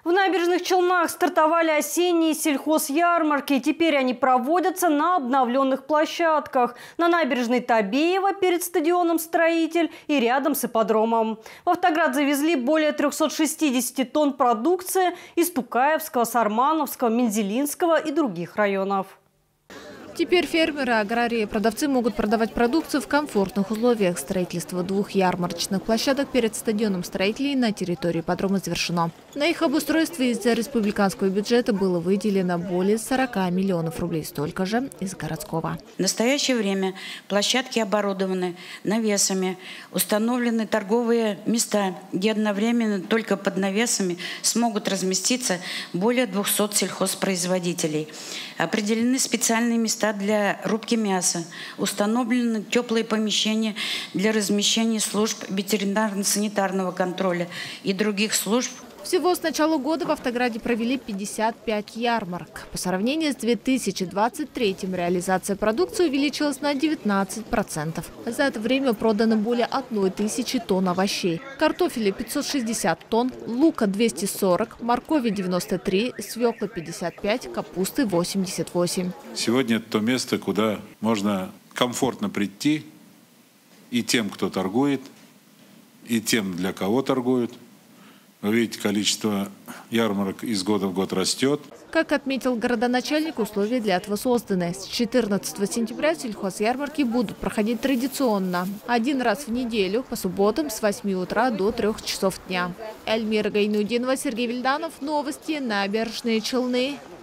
В Набережных Челнах стартовали осенние сельхозярмарки. Теперь они проводятся на обновленных площадках. На набережной Табеева перед стадионом «Строитель» и рядом с ипподромом. В Автоград завезли более 360 тонн продукции из Тукаевского, Сармановского, Мензелинского и других районов. Теперь фермеры, аграрии и продавцы могут продавать продукцию в комфортных условиях. Строительство 2 ярмарочных площадок перед стадионом «Строителей» на территории ипподрома завершено. На их обустройстве из республиканского бюджета было выделено более 40 миллионов рублей, столько же из городского. В настоящее время площадки оборудованы навесами, установлены торговые места, где одновременно только под навесами смогут разместиться более 200 сельхозпроизводителей. Определены специальные места для рубки мяса, установлены теплые помещения для размещения служб ветеринарно-санитарного контроля и других служб. Всего с начала года в Автограде провели 55 ярмарок. По сравнению с 2023-м реализация продукции увеличилась на 19%. За это время продано более 1000 тонн овощей. Картофеля 560 тонн, лука 240, моркови 93, свекла 55, капусты 88. Сегодня это то место, куда можно комфортно прийти и тем, кто торгует, и тем, для кого торгуют. Вы видите, количество ярмарок из года в год растет. Как отметил городоначальник, условия для этого созданы. С 14 сентября сельхозярмарки будут проходить традиционно. 1 раз в неделю, по субботам с 8 утра до 3 часов дня. Эльмира Гайнудинова, Сергей Вильданов. Новости. Набережные Челны.